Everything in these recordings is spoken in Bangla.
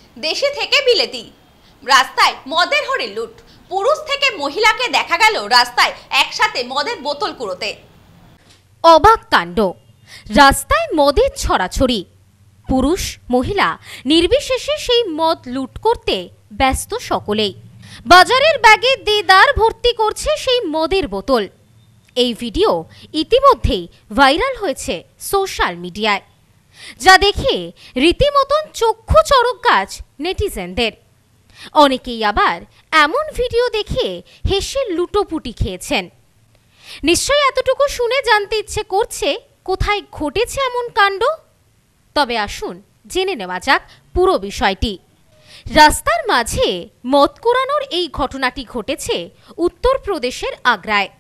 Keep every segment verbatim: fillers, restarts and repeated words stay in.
দেশে থেকে বিলেতি। রাস্তায় মদের হরে লুট। পুরুষ থেকে মহিলাকে দেখা গেল রাস্তায় একসাথে মদের বোতল কুড়োতে। অবাক কাণ্ড, রাস্তায় মদের ছড়াছড়ি। পুরুষ মহিলা নির্বিশেষে সেই মদ লুট করতে ব্যস্ত সকলেই। বাজারের ব্যাগে দেদার ভর্তি করছে সেই মদের বোতল। এই ভিডিও ইতিমধ্যেই ভাইরাল হয়েছে সোশ্যাল মিডিয়ায়, যা দেখে রীতিমতন চক্ষু চড়ক গাছ নেটিজেনদের। অনেকেই আবার এমন ভিডিও দেখে হেসে লুটোপুটি খেয়েছেন। নিশ্চয়ই এতটুকু শুনে জানতে ইচ্ছে করছে কোথায় ঘটেছে এমন কাণ্ড। তবে আসুন জেনে নেওয়া যাক পুরো বিষয়টি। রাস্তার মাঝে মদ কুড়ানোর এই ঘটনাটি ঘটেছে উত্তরপ্রদেশের আগ্রায়।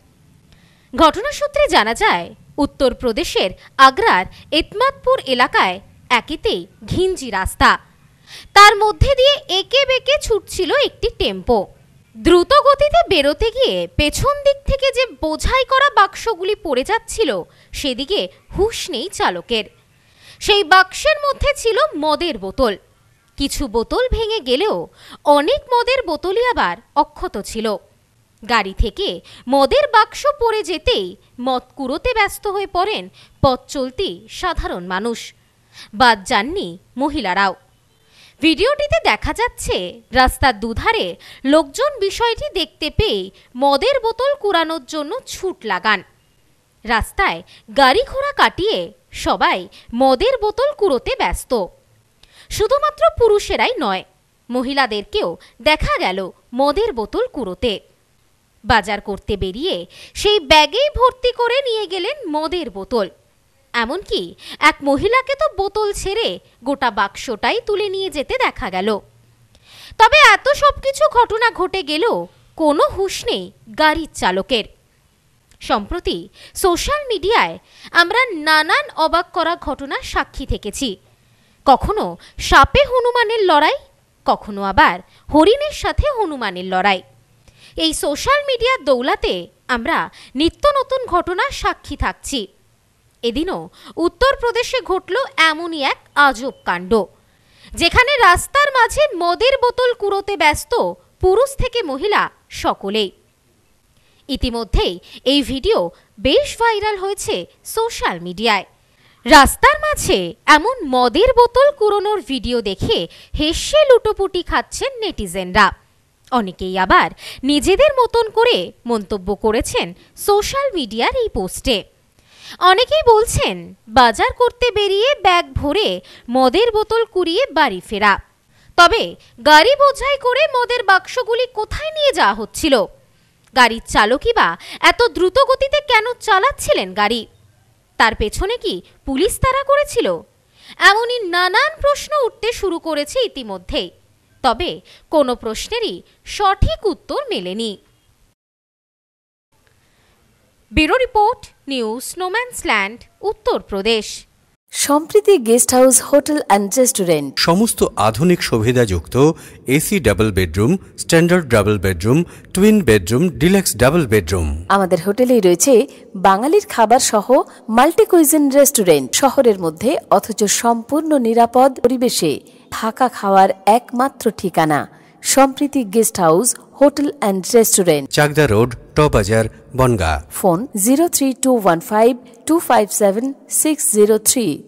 ঘটনা সূত্রে জানা যায়, উত্তরপ্রদেশের আগ্রার এতমাদপুর এলাকায় একেতেই ঘিঞ্জি রাস্তা, তার মধ্যে দিয়ে একে বেঁকে ছুটছিল একটি টেম্পো। দ্রুত গতিতে বেরোতে গিয়ে পেছন দিক থেকে যে বোঝাই করা বাক্সগুলি পড়ে যাচ্ছিল সেদিকে হুঁশ নেই চালকের। সেই বাক্সের মধ্যে ছিল মদের বোতল। কিছু বোতল ভেঙে গেলেও অনেক মদের বোতলই আবার অক্ষত ছিল। গাড়ি থেকে মদের বাক্স পড়ে যেতেই মদ কুড়োতে ব্যস্ত হয়ে পড়েন পথ চলতি সাধারণ মানুষ, বাদ যাননি মহিলারাও। ভিডিওটিতে দেখা যাচ্ছে রাস্তার দুধারে লোকজন বিষয়টি দেখতে পেয়ে মদের বোতল কুড়ানোর জন্য ছুট লাগান। রাস্তায় গাড়ি ঘোড়া কাটিয়ে সবাই মদের বোতল কুড়োতে ব্যস্ত। শুধুমাত্র পুরুষেরাই নয়, মহিলাদেরকেও দেখা গেল মদের বোতল কুড়োতে। বাজার করতে বেরিয়ে সেই ব্যাগেই ভর্তি করে নিয়ে গেলেন মদের বোতল। এমনকি এক মহিলাকে তো বোতল ছেড়ে গোটা বাক্সটাই তুলে নিয়ে যেতে দেখা গেল। তবে এত সবকিছু ঘটনা ঘটে গেলেও কোনো হুঁশ নেই গাড়ির চালকের। সম্প্রতি সোশ্যাল মিডিয়ায় আমরা নানান অবাক করা ঘটনার সাক্ষী থেকেছি। কখনো সাপে হনুমানের লড়াই, কখনো আবার হরিণের সাথে হনুমানের লড়াই। এই সোশ্যাল মিডিয়ার দৌলাতে আমরা নিত্য নতুন ঘটনার সাক্ষী থাকছি। এদিনও উত্তরপ্রদেশে ঘটল এমনই এক আজব কাণ্ড, যেখানে রাস্তার মাঝে মদের বোতল কুড়োতে ব্যস্ত পুরুষ থেকে মহিলা সকলেই। ইতিমধ্যেই এই ভিডিও বেশ ভাইরাল হয়েছে সোশ্যাল মিডিয়ায়। রাস্তার মাঝে এমন মদের বোতল কুড়োনোর ভিডিও দেখে হেসে লুটোপুটি খাচ্ছেন নেটিজেনরা। অনেকেই আবার নিজেদের মতন করে মন্তব্য করেছেন সোশ্যাল মিডিয়ার এই পোস্টে। অনেকেই বলছেন, বাজার করতে বেরিয়ে ব্যাগ ভরে মদের বোতল কুড়িয়ে বাড়ি ফেরা। তবে গাড়ি বোঝাই করে মদের বাক্সগুলি কোথায় নিয়ে যাওয়া হচ্ছিল? গাড়ির চালকই বা এত দ্রুত গতিতে কেন চালাচ্ছিলেন গাড়ি? তার পেছনে কি পুলিশ তাড়া করেছিল? এমনই নানান প্রশ্ন উঠতে শুরু করেছে ইতিমধ্যেই। তবে কোনো প্রশ্নেরই সঠিক উত্তর মেলেনি। Bureau report, news no man's land, Uttar Pradesh. Sampriti guest house hotel and restaurant. সমস্ত আধুনিক সুবিধাযুক্ত AC double bedroom, standard double bedroom, twin bedroom, deluxe double bedroom. আমাদের হোটেলেই রয়েছে বাঙালির খাবার সহ মাল্টি কুইজিন রেস্টুরেন্ট। শহরের মধ্যে অথচ সম্পূর্ণ নিরাপদ পরিবেশে থাকা খাওয়ার একমাত্র ঠিকানা Sampriti guest house hotel and restaurant, Chakdah road, টবাজার, Bongaon. Phone zero three two one five two five seven six zero three.